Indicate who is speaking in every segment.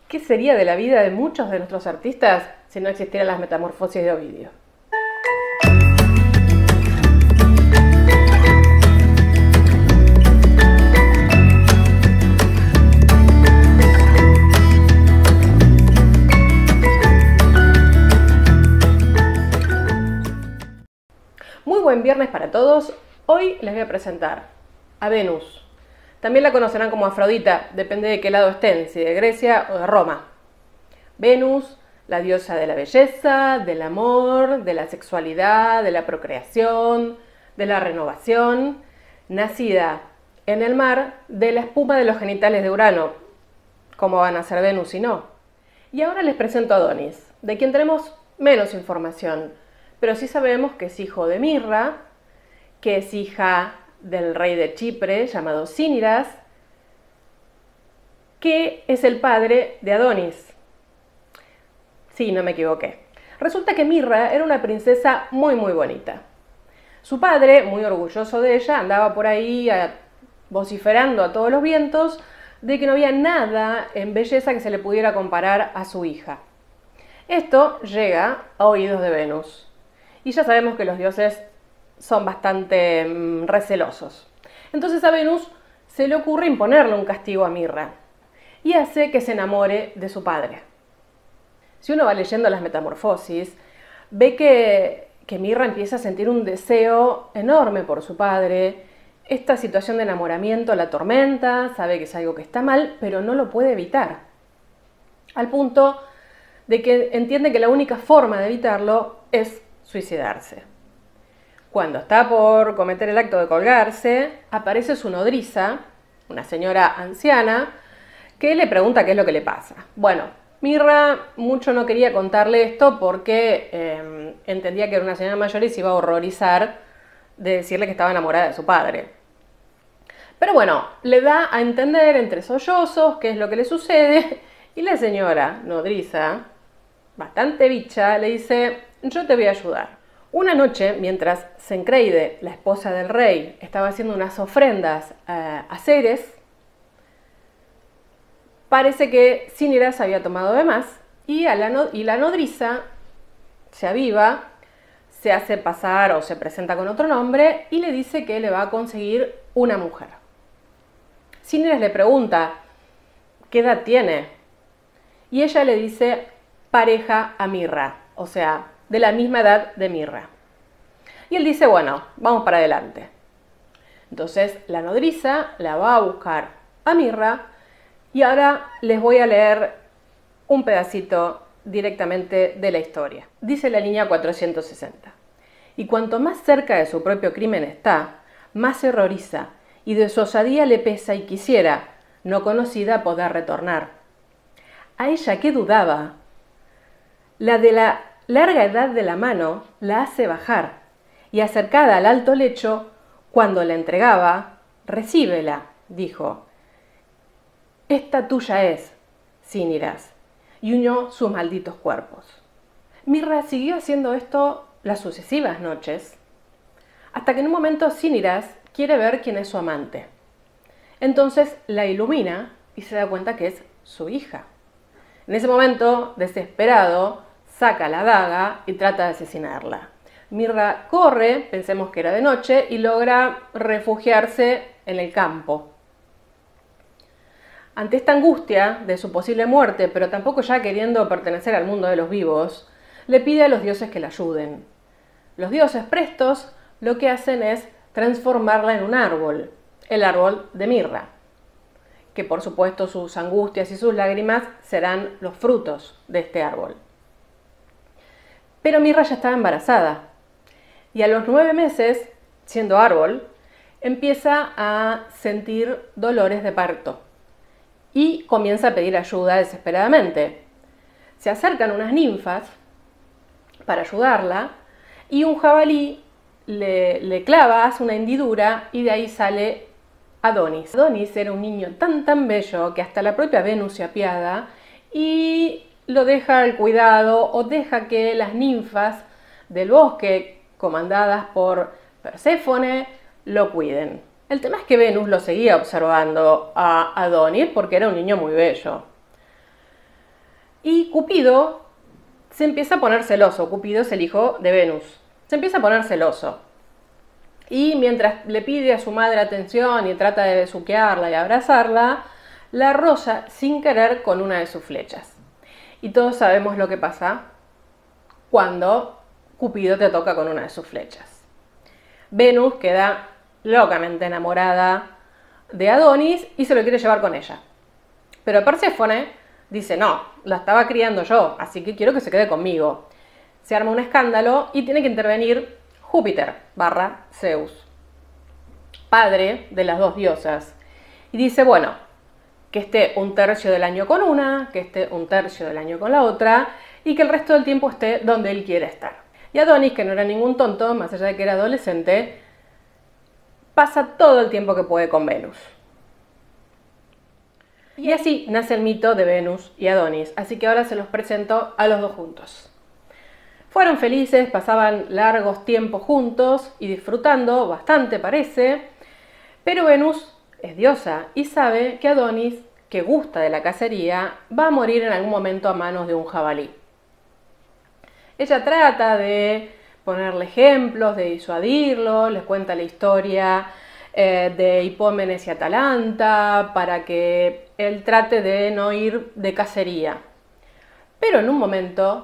Speaker 1: ¿Qué sería de la vida de muchos de nuestros artistas si no existieran las metamorfosis de Ovidio? Muy buen viernes para todos. Hoy les voy a presentar a Venus. También la conocerán como Afrodita, depende de qué lado estén, si de Grecia o de Roma. Venus, la diosa de la belleza, del amor, de la sexualidad, de la procreación, de la renovación, nacida en el mar de la espuma de los genitales de Urano. ¿Cómo van a ser Venus si no? Y ahora les presento a Adonis, de quien tenemos menos información, pero sí sabemos que es hijo de Mirra, que es hija del rey de Chipre llamado Cíniras, que es el padre de Adonis. Sí, no me equivoqué. Resulta que Mirra era una princesa muy bonita. Su padre, muy orgulloso de ella, andaba por ahí vociferando a todos los vientos de que no había nada en belleza que se le pudiera comparar a su hija. Esto llega a oídos de Venus. Y ya sabemos que los dioses son bastante recelosos. Entonces a Venus se le ocurre imponerle un castigo a Mirra y hace que se enamore de su padre. Si uno va leyendo las metamorfosis, ve que Mirra empieza a sentir un deseo enorme por su padre. Esta situación de enamoramiento la atormenta, sabe que es algo que está mal, pero no lo puede evitar. Al punto de que entiende que la única forma de evitarlo es suicidarse. Cuando está por cometer el acto de colgarse, aparece su nodriza, una señora anciana, que le pregunta qué es lo que le pasa. Bueno, Mirra mucho no quería contarle esto porque entendía que era una señora mayor y se iba a horrorizar de decirle que estaba enamorada de su padre. Pero bueno, le da a entender entre sollozos qué es lo que le sucede y la señora nodriza, bastante bicha, le dice: yo te voy a ayudar. Una noche, mientras Cencreide, la esposa del rey, estaba haciendo unas ofrendas a Ceres, parece que Cíniras había tomado de más y la nodriza se aviva, se hace pasar o se presenta con otro nombre y le dice que le va a conseguir una mujer. Cíniras le pregunta qué edad tiene y ella le dice pareja a Mirra, o sea, de la misma edad de Mirra. Y él dice, bueno, vamos para adelante. Entonces la nodriza la va a buscar a Mirra y ahora les voy a leer un pedacito directamente de la historia. Dice la línea 460. Y cuanto más cerca de su propio crimen está, más se horroriza y de su osadía le pesa y quisiera, no conocida, poder retornar. A ella que dudaba, la de la larga edad de la mano la hace bajar y acercada al alto lecho, cuando la entregaba, recíbela, dijo. Esta tuya es, Cíniras, y unió sus malditos cuerpos. Mirra siguió haciendo esto las sucesivas noches, hasta que en un momento Cíniras quiere ver quién es su amante. Entonces la ilumina y se da cuenta que es su hija. En ese momento, desesperado, saca la daga y trata de asesinarla. Mirra corre, pensemos que era de noche, y logra refugiarse en el campo. Ante esta angustia de su posible muerte, pero tampoco ya queriendo pertenecer al mundo de los vivos, le pide a los dioses que la ayuden. Los dioses prestos lo que hacen es transformarla en un árbol, el árbol de Mirra, que por supuesto sus angustias y sus lágrimas serán los frutos de este árbol. Pero Mirra ya estaba embarazada y a los 9 meses, siendo árbol, empieza a sentir dolores de parto y comienza a pedir ayuda desesperadamente. Se acercan unas ninfas para ayudarla y un jabalí le clava, hace una hendidura y de ahí sale Adonis. Adonis era un niño tan bello que hasta la propia Venus se apiada y lo deja al cuidado o deja que las ninfas del bosque, comandadas por Perséfone, lo cuiden. El tema es que Venus lo seguía observando a Adonis porque era un niño muy bello. Y Cupido se empieza a poner celoso. Cupido es el hijo de Venus. Se empieza a poner celoso. Y mientras le pide a su madre atención y trata de besuquearla y abrazarla, la arrolla sin querer con una de sus flechas. Y todos sabemos lo que pasa cuando Cupido te toca con una de sus flechas. Venus queda locamente enamorada de Adonis y se lo quiere llevar con ella. Pero Perséfone dice, no, la estaba criando yo, así que quiero que se quede conmigo. Se arma un escándalo y tiene que intervenir Júpiter / Zeus, padre de las dos diosas. Y dice, bueno, que esté un tercio del año con una, que esté un tercio del año con la otra, y que el resto del tiempo esté donde él quiere estar. Y Adonis, que no era ningún tonto, más allá de que era adolescente, pasa todo el tiempo que puede con Venus. Y así nace el mito de Venus y Adonis, así que ahora se los presento a los dos juntos. Fueron felices, pasaban largos tiempos juntos y disfrutando, bastante parece, pero Venus es diosa y sabe que Adonis, que gusta de la cacería, va a morir en algún momento a manos de un jabalí. Ella trata de ponerle ejemplos, de disuadirlo, les cuenta la historia de Hipómenes y Atalanta para que él trate de no ir de cacería. Pero en un momento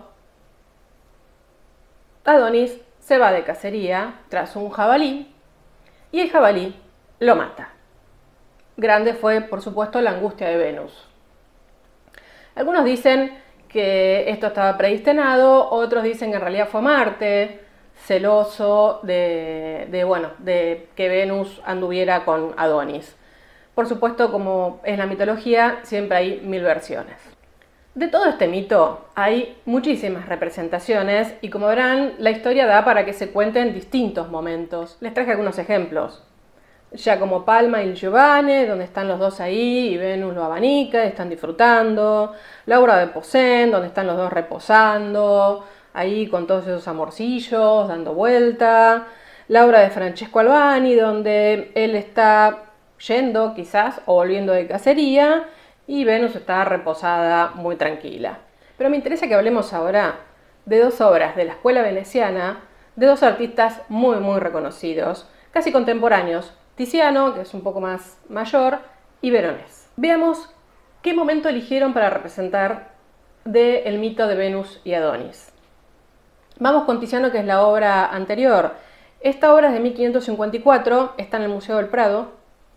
Speaker 1: Adonis se va de cacería tras un jabalí y el jabalí lo mata. Grande fue, por supuesto, la angustia de Venus. Algunos dicen que esto estaba predestinado, otros dicen que en realidad fue Marte, celoso de que Venus anduviera con Adonis. Por supuesto, como es la mitología, siempre hay 1000 versiones. De todo este mito hay muchísimas representaciones y como verán, la historia da para que se cuenten distintos momentos. Les traje algunos ejemplos. Giacomo Palma y Giovanni, donde están los dos ahí y Venus lo abanica y están disfrutando. Laura de Posen, donde están los dos reposando, ahí con todos esos amorcillos, dando vuelta. Laura de Francesco Albani, donde él está yendo quizás o volviendo de cacería y Venus está reposada muy tranquila. Pero me interesa que hablemos ahora de dos obras de la escuela veneciana, de dos artistas muy reconocidos, casi contemporáneos, Tiziano, que es un poco más mayor, y Veronés. Veamos qué momento eligieron para representar el mito de Venus y Adonis. Vamos con Tiziano, que es la obra anterior. Esta obra es de 1554, está en el Museo del Prado.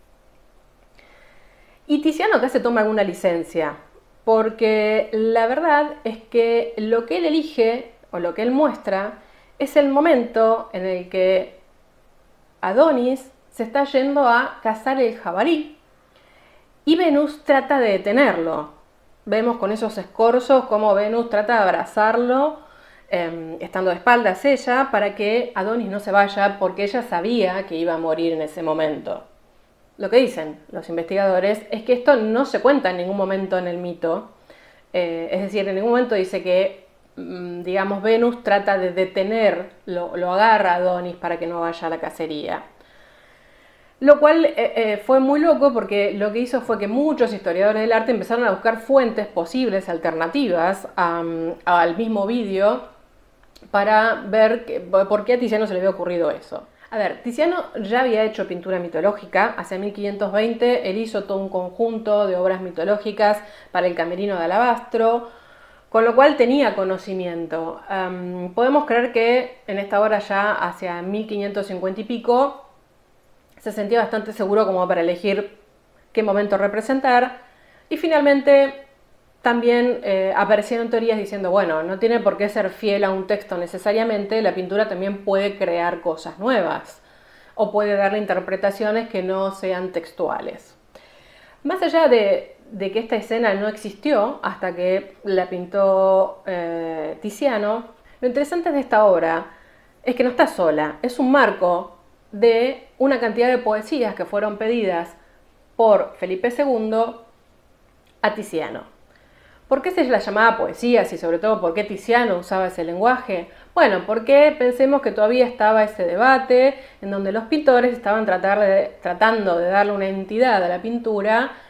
Speaker 1: Y Tiziano acá se toma alguna licencia, porque la verdad es que lo que él elige, o lo que él muestra, es el momento en el que Adonis se está yendo a cazar el jabalí y Venus trata de detenerlo. Vemos con esos escorzos cómo Venus trata de abrazarlo, estando de espaldas ella, para que Adonis no se vaya, porque ella sabía que iba a morir en ese momento. Lo que dicen los investigadores es que esto no se cuenta en ningún momento en el mito, es decir, en ningún momento dice que, digamos, Venus trata de detener, lo agarra a Adonis para que no vaya a la cacería. Lo cual fue muy loco porque lo que hizo fue que muchos historiadores del arte empezaron a buscar fuentes posibles, alternativas al mismo vídeo para ver por qué a Tiziano se le había ocurrido eso. A ver, Tiziano ya había hecho pintura mitológica, hacia 1520 él hizo todo un conjunto de obras mitológicas para el Camerino de Alabastro, con lo cual tenía conocimiento. Podemos creer que en esta obra ya hacia 1550 y pico se sentía bastante seguro como para elegir qué momento representar y finalmente también aparecieron teorías diciendo, bueno, no tiene por qué ser fiel a un texto necesariamente, la pintura también puede crear cosas nuevas o puede darle interpretaciones que no sean textuales. Más allá de que esta escena no existió hasta que la pintó Tiziano, lo interesante de esta obra es que no está sola, es un marco de una cantidad de poesías que fueron pedidas por Felipe II a Tiziano. ¿Por qué se la llamaba poesías y sobre todo por qué Tiziano usaba ese lenguaje? Bueno, porque pensemos que todavía estaba ese debate en donde los pintores estaban tratando de darle una entidad a la pintura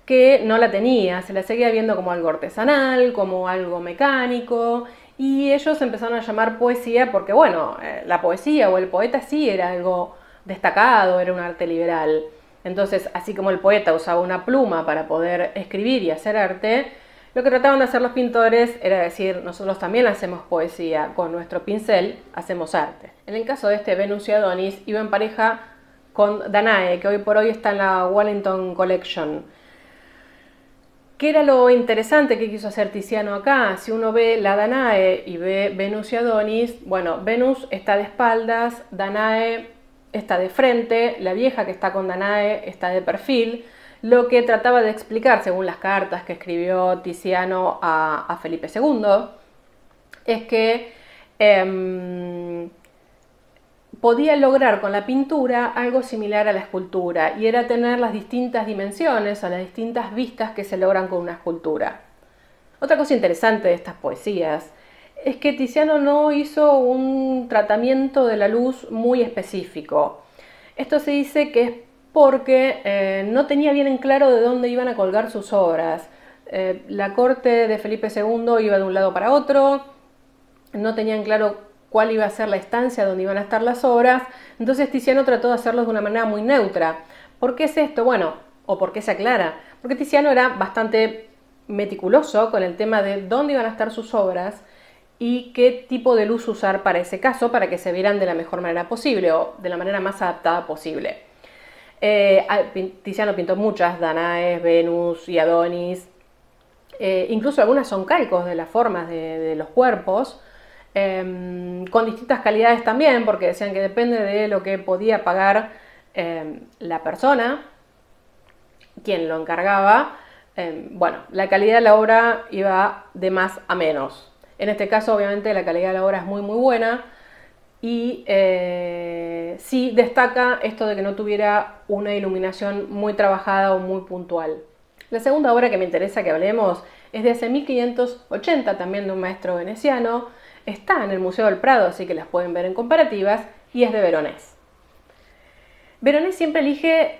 Speaker 1: que no la tenía, se la seguía viendo como algo artesanal, como algo mecánico, y ellos empezaron a llamar poesía porque, bueno, la poesía o el poeta sí era algo destacado, era un arte liberal. Entonces, así como el poeta usaba una pluma para poder escribir y hacer arte, lo que trataban de hacer los pintores era decir, nosotros también hacemos poesía, con nuestro pincel hacemos arte. En el caso de este Venus y Adonis, iba en pareja con Danae, que hoy por hoy está en la Wellington Collection. ¿Qué era lo interesante que quiso hacer Tiziano acá? Si uno ve la Danae y ve Venus y Adonis, bueno, Venus está de espaldas, Danae está de frente, la vieja que está con Danae está de perfil. Lo que trataba de explicar, según las cartas que escribió Tiziano a Felipe II, es que podía lograr con la pintura algo similar a la escultura, y era tener las distintas dimensiones o las distintas vistas que se logran con una escultura. Otra cosa interesante de estas poesías es que Tiziano no hizo un tratamiento de la luz muy específico. Esto se dice que es porque no tenía bien en claro de dónde iban a colgar sus obras. La corte de Felipe II iba de un lado para otro, no tenían claro cuál iba a ser la estancia donde iban a estar las obras, entonces Tiziano trató de hacerlo de una manera muy neutra. ¿Por qué es esto? Bueno, o por qué se aclara. Porque Tiziano era bastante meticuloso con el tema de dónde iban a estar sus obras y qué tipo de luz usar para ese caso, para que se vieran de la mejor manera posible o de la manera más adaptada posible. Tiziano pintó muchas, Danaes, Venus y Adonis, incluso algunas son calcos de las formas de los cuerpos, con distintas calidades también, porque decían que depende de lo que podía pagar la persona, quien lo encargaba, bueno, la calidad de la obra iba de más a menos. En este caso, obviamente, la calidad de la obra es muy buena, y sí destaca esto de que no tuviera una iluminación muy trabajada o muy puntual. La segunda obra que me interesa que hablemos es de hace 1580, también de un maestro veneciano. Está en el Museo del Prado, así que las pueden ver en comparativas, y es de Veronés. Veronés siempre elige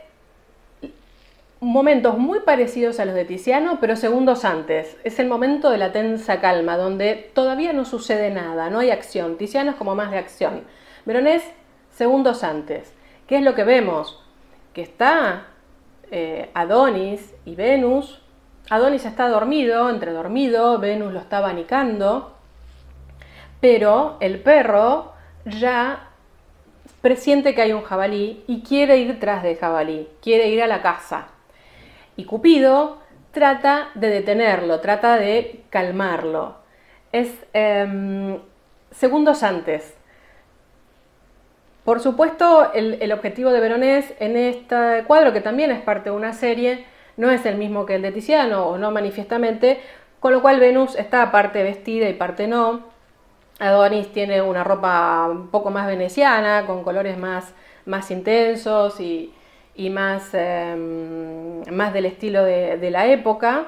Speaker 1: momentos muy parecidos a los de Tiziano, pero segundos antes. Es el momento de la tensa calma, donde todavía no sucede nada, no hay acción. Tiziano es como más de acción. Veronés, segundos antes. ¿Qué es lo que vemos? Que está Adonis y Venus. Adonis está dormido, entre dormido, Venus lo está abanicando, pero el perro ya presiente que hay un jabalí y quiere ir tras del jabalí, quiere ir a la caza. Y Cupido trata de detenerlo, trata de calmarlo. Es segundos antes. Por supuesto, el objetivo de Veronés en este cuadro, que también es parte de una serie, no es el mismo que el de Tiziano, o no manifiestamente, con lo cual Venus está parte vestida y parte no. Adonis tiene una ropa un poco más veneciana, con colores más intensos y más del estilo de la época,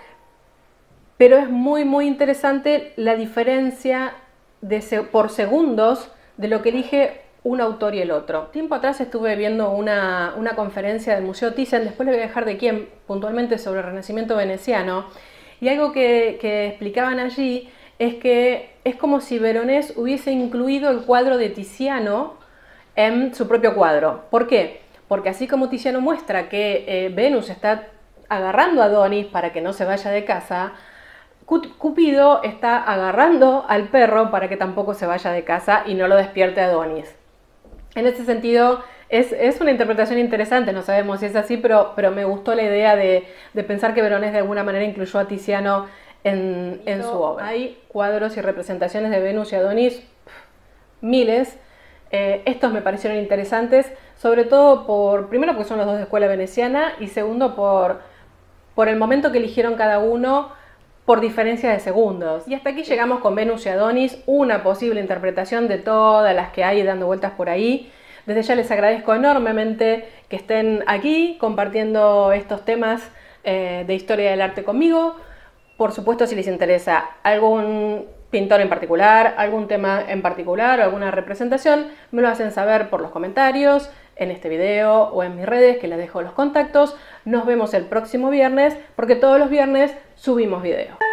Speaker 1: pero es muy interesante la diferencia por segundos de lo que elige un autor y el otro. Tiempo atrás estuve viendo una conferencia del Museo Thyssen, después le voy a dejar de quién, puntualmente sobre el Renacimiento veneciano, y algo que explicaban allí es que es como si Veronés hubiese incluido el cuadro de Tiziano en su propio cuadro. ¿Por qué? Porque así como Tiziano muestra que Venus está agarrando a Adonis para que no se vaya de casa, Cupido está agarrando al perro para que tampoco se vaya de casa y no lo despierte a Adonis. En ese sentido, es una interpretación interesante, no sabemos si es así, pero me gustó la idea de pensar que Veronés de alguna manera incluyó a Tiziano en su obra. Hay cuadros y representaciones de Venus y Adonis, miles. Estos me parecieron interesantes, sobre todo primero porque son los dos de escuela veneciana, y segundo por el momento que eligieron cada uno, por diferencia de segundos. Y hasta aquí llegamos con Venus y Adonis, una posible interpretación de todas las que hay dando vueltas por ahí. Desde ya les agradezco enormemente que estén aquí compartiendo estos temas de historia del arte conmigo. Por supuesto, si les interesa algún pintor en particular, algún tema en particular o alguna representación, me lo hacen saber por los comentarios, en este video o en mis redes, que les dejo los contactos. Nos vemos el próximo viernes porque todos los viernes subimos video.